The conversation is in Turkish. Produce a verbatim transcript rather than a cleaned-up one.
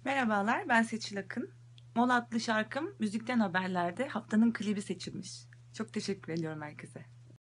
Merhabalar, ben Seçil Akın. Mol adlı şarkım Müzikten Haberler'de haftanın klibi seçilmiş. Çok teşekkür ediyorum herkese.